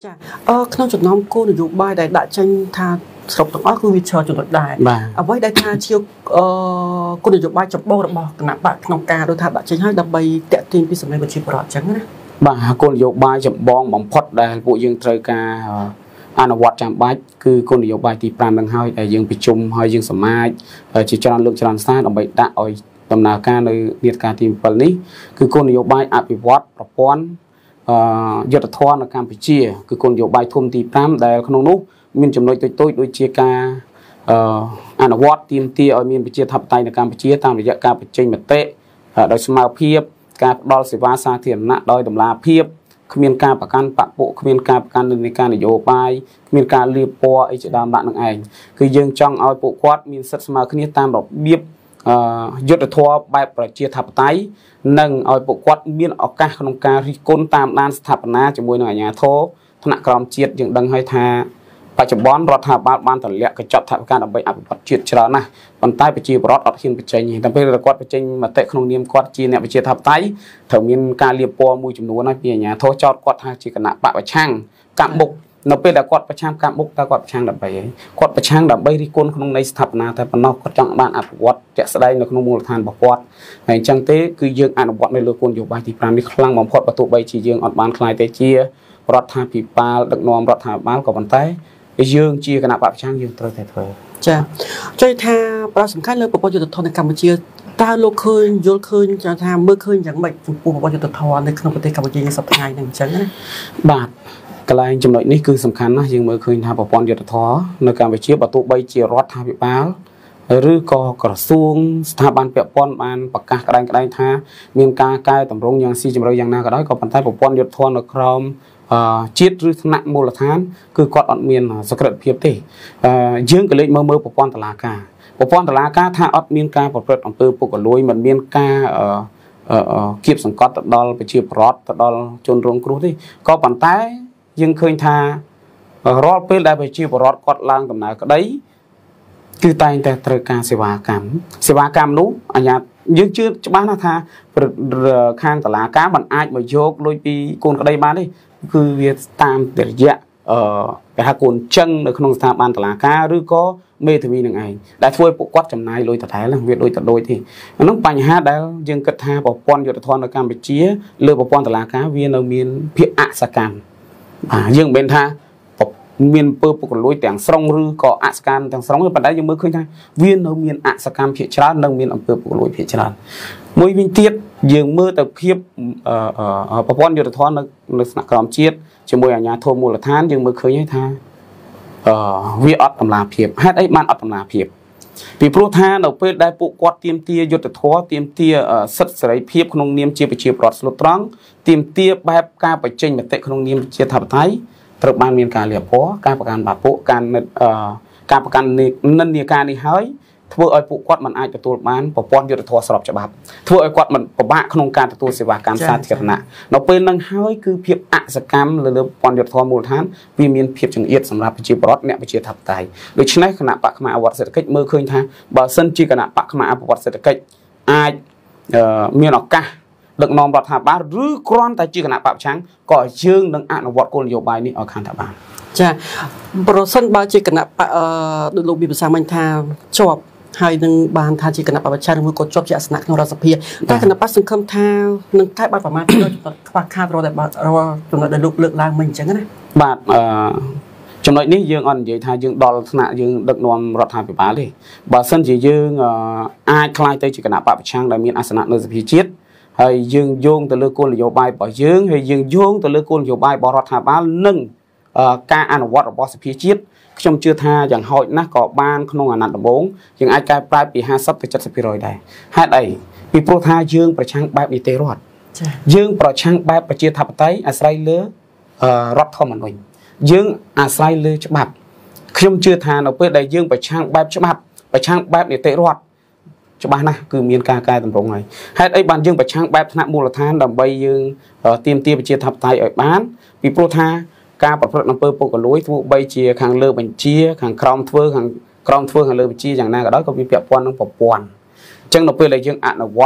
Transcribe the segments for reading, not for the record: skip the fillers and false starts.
ចាក្នុងចំណោមគោលនយោបាយដែលដាក់ចេញថាស្រុកទាំងអស់គឺវាច្រើនចំណុចដែរអ្វីដែលថាជាគោលនយោបាយចម្បងរបស់គណៈបកក្នុងការដូចថាដាក់ចេញឲ្យដើម្បីតាក់ទាញពីសម្លេងប្រជាពលរដ្ឋអញ្ចឹងណាបាទគោលនយោបាយចម្បងបំផុតដែលពួកយើងត្រូវការអនុវត្តចាំបាច់គឺគោលនយោបាយទី5នឹងហើយដែលយើងប្រជុំហើយយើងសមាជជាច្រើនលើកច្រើនសារដើម្បីដាក់ឲ្យដំណើរការនៅនីតិកាលទី7នេះគឺគោលនយោបាយអភិវឌ្ឍប្រព័ន្ធយុទ្ធធម៌នៅកម្ពុជាគឺគោលនយោបាយធំទី5ដែលក្នុងនោះមានចំណុចតូចៗដូចជាការអនុវត្តទាមទារឲ្យមានប្រជាធិបតេយ្យនៅកម្ពុជាតាមរយៈការបញ្ចេញមតិដោយស្មារតីការផ្ដល់សេវាសាធារណៈដោយតម្លាភាពគ្មានការប្រកាន់បពុគ្មានការប្រកាន់និន្នាការនយោបាយគ្មានការលៀបពណ៌អីជាដើមដាក់នឹងឯងគឺយើងចង់ឲ្យពួកគាត់មានសិទ្ធិស្មើគ្នាតាមរបៀបយុទ្ធធម៌បែបប្រជាធិបតេយ្យនិងឲ្យពួកគាត់មានឱកាសក្នុងការរិះគន់តាមដានស្ថាបនាជាមួយនឹងអាជ្ញាធរថ្នាក់ក្រោមជាតិយើងដឹងហើយថាបច្ចុប្បន្នរដ្ឋាភិបាលបានទម្លាក់កញ្ចប់ថវិកាដើម្បីអភិវឌ្ឍជាតិច្រើនណាស់ប៉ុន្តែប្រជាពលរដ្ឋអត់ហ៊ានបញ្ចេញតែពេលគាត់បញ្ចេញមតិក្នុងនាមគាត់ជាអ្នកប្រជាធិបតេយ្យត្រូវមានការលៀបពណ៌មួយចំនួនណាពីអាជ្ញាធរចោទគាត់ថាជាគណៈបកប្រឆាំងកាប់មុខនៅពេលដែលគាត់ប្រឆាំងកាប់មុខតែគាត់ប្រឆាំងដើម្បីអីគាត់ប្រឆាំងដើម្បីរិះគន់ក្នុងន័យស្ថាបនាតែប៉ុណ្ណោះគាត់ចង់បានអភិវឌ្ឍជាក់ស្ដែងនៅក្នុងមូលដ្ឋានរបស់គាត់ហើយអញ្ចឹងទេគឺយើងអនុវត្តនៅលើគោលនយោបាយទី5នេះខ្លាំងបំផុតបើទោះបីជាយើងអត់បានខ្លាយទៅជារដ្ឋាភិបាលដឹកនាំរដ្ឋាភិបាលក៏ប៉ុន្តែយើងជាគណៈបកប្រឆាំងយើងត្រូវតែធ្វើចាចុចថាប្រសំខាន់លើប្រព័ន្ធយុទ្ធធម៌នៅកម្ពុជាតើលោកឃើញយល់ឃើញថាមើលឃើញយ៉ាងម៉េចចំពោះប្រព័ន្ធយុទ្ធធម៌នៅក្នុងប្រទេសកម្ពុជាយើងសប្តាហ៍ថ្ងៃហ្នឹងអញ្ចឹងណាបាទកន្លែងចំណុចនេះគឺសំខាន់ណាស់យើងមើលឃើញថាប្រព័ន្ធយុទ្ធធម៌នៅកម្ពុជាបើទោះបីជារដ្ឋាភិបាលឬក៏ក្រសួងស្ថាប័នពាក់ព័ន្ធបានប្រកាសក្តែងថាមានការកែតម្រង់យ៉ាងស៊ីជម្រៅយ៉ាងណាក៏ដោយក៏ប៉ុន្តែប្រព័ន្ធយុទ្ធធម៌នៅក្រោមជាតិឬថ្នាក់មូលដ្ឋានគឺគាត់អត់មានសក្តិភាពទេយើងក៏លេចមើលប្រព័ន្ធតុលាការថាអត់មានការប្រព្រឹត្តអំពើពុករលួយមិនមានការគៀបសង្កត់ទៅដល់ប្រជាពលរដ្ឋទៅដល់ជនរងគ្រោះទេក៏ប៉ុន្តែយើងឃើញថារាល់ពេលដែលប្រជាពលរដ្ឋគាត់ឡើងដំណើរក្តីគឺតែងតែត្រូវការសេវាកម្មនោះអាញាយើងជឿច្បាស់ណាស់ថាខាងតុលាការមិនអាចមកយកលុយពីកូនក្តីបានទេគឺវាតាមរយៈគេហៅកូនចឹងនៅក្នុងស្ថាប័នតុលាការឬក៏មេធាវីនឹងឯងដែលធ្វើឲ្យពួកគាត់ចំណាយលុយតដែលវាដូចទៅដូចទេអានោះបញ្ហាដែលយើងគិតថាប្រព័ន្ធយុទ្ធធម៌នៅកម្ពុជាលើប្រព័ន្ធតុលាការវានៅមានភាពអសកម្មយើងមិនមែនថាមានពើពុករលួយទាំងស្រុងឬក៏អសកម្មទាំងស្រុងទេប៉ុន្តែយើងមើលឃើញថាវានៅមានអសកម្មភាគច្រើននិងមានអំពើពុករលួយភាគច្រើនមួយវិញទៀតយើងមើលទៅភាពប្រព័ន្ធយុទ្ធធម៌នៅថ្នាក់ក្រោមជាតិជាមួយអាជ្ញាធរមូលដ្ឋានយើងមើលឃើញថាវាអត់តម្លាភាពហេតុអីបានអត់តម្លាភាពពីព្រោះថានៅពេលដែលពួកគាត់ទាមទារយុទ្ធធម៌ទាមទារសិទ្ធិសេរីភាពក្នុងនាមជាប្រជាពលរដ្ឋស្លូតត្រង់ទាមទារបែបការបញ្ចេញមតិក្នុងនាមជាធិបតេយ្យត្រូវបានមានការលៀបពណ៌ការប្រកាន់បាពុការប្រកាន់និន្នាការនេះហើយធ្វើឲ្យពួកគាត់មិនអាចទទួលបានប្រព័ន្ធយុត្តិធម៌ស្របច្បាប់ធ្វើឲ្យគាត់មិនពិបាកក្នុងការទទួលសេវាកម្មសាធារណៈនៅពេលនឹងហើយគឺភាពអសកម្មលើប្រព័ន្ធយុត្តិធម៌មូលដ្ឋានវាមានភាពចង្អៀតសម្រាប់ប្រជាពលរដ្ឋអ្នកប្រជាធិបតេយ្យដូច្នេះគណៈបកខ្មែរអភិវឌ្ឍសេដ្ឋកិច្ចមើលឃើញថាបើសិនជាគណៈបកខ្មែរអភិវឌ្ឍសេដ្ឋកិច្ចអាចមានឱកាសដឹកនាំរដ្ឋាភិបាលឬគ្រាន់តែជាគណៈបកប្រឆាំងក៏យើងនឹងអនុវត្តគោលនយោបាយនេះឲ្យខាងថាបានចាប្រសិនបើជាគណៈបកដូចលោកមានប្រសាសន៍មិញថាជាប់ហើយនឹងបានថាជាគណៈបកប្រឆាំងឬក៏ជាប់ជាអាសនៈក្នុងរដ្ឋសភាតែគណៈបកសង្ឃឹមថានឹងតែបាត់ប្រមាណទៅខ្វះខាតរត់តែចំណុចដែលលោកលើកឡើងមិញអញ្ចឹងណាបាទចំណុចនេះយើងអត់និយាយថាយើងដល់ថ្នាក់យើងដឹកនាំរដ្ឋាភិបាលទេបើសិនជាយើងអាចខ្លាយទៅជាគណៈបកប្រឆាំងដែលមានអាសនៈនៅសភាជាតិហើយយើងយោងទៅលើគោលនយោបាយរបស់យើងហើយយើងយោងទៅលើគោលនយោបាយរបស់រដ្ឋាភិបាលនិងការអនុវត្តរបស់សភាជាតិខ្ញុំជឿថាយ៉ាងហោចណាស់ក៏បានក្នុងអាណត្តិដំបូងយើងអាចកែប្រែពី50ទៅ70%ដែរហេតុអីពីព្រោះថាយើងប្រឆាំងបែបនីតិរដ្ឋយើងប្រឆាំងបែបប្រជាធិបតេយ្យអាស្រ័យលើរដ្ឋធម្មនុញ្ញយើងអាស្រ័យលើច្បាប់ខ្ញុំជឿថានៅពេលដែលយើងប្រឆាំងបែបច្បាប់ប្រឆាំងបែបនីតិរដ្ឋច្បាស់ណាស់គឺមានការកែតម្រង់ហើយហេតុអីបានយើងប្រឆាំងបែបថ្នាក់មូលដ្ឋានដើម្បីយើងទាមទារប្រជាធិបតេយ្យឲ្យបានពីព្រោះថាការប្រព្រឹត្តអំពើពុករលួយទោះបីជាខាងលើបញ្ជាខាងក្រោមធ្វើខាងលើបញ្ជាយ៉ាងណាក៏ដោយក៏វាពាក់ព័ន្ធនឹងប្រព័ន្ធអញ្ចឹងនៅពេលដែលយើងអនុវត្ត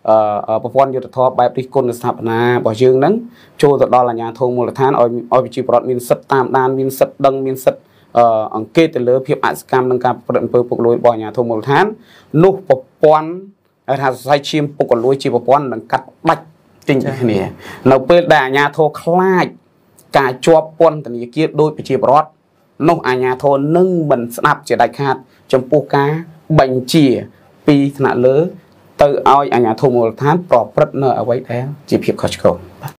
ប្រព័ន្ធយុទ្ធធម៌បែបរិះគន់ស្ថាបនារបស់យើងហ្នឹងចូលទៅដល់អាជ្ញាធរមូលដ្ឋានឲ្យប្រជាពលរដ្ឋមានសិទ្ធិតាមដានមានសិទ្ធិដឹងមានសិទ្ធិអង្គេតទៅលើភាពអសកម្មនិងការប្រព្រឹត្តអំពើពុករលួយរបស់អាជ្ញាធរមូលដ្ឋាននោះប្រព័ន្ធថាសរសៃឈាមពុករលួយជាប្រព័ន្ធនឹងកាត់ដាច់ចេញពីគ្នានៅពេលដែលអាជ្ញាធរខ្លាចការជាប់ពន្ធនាគារដោយប្រជាពលរដ្ឋនោះអាជ្ញាធរនឹងមិនស្ដាប់ជាដាច់ខាតចំពោះការបញ្ជាពីថ្នាក់លើទៅឲ្យអាជ្ញាធរមូលដ្ឋានប្រព្រឹត្តនៅអ្វីដែលជាភាពខុសឆ្គង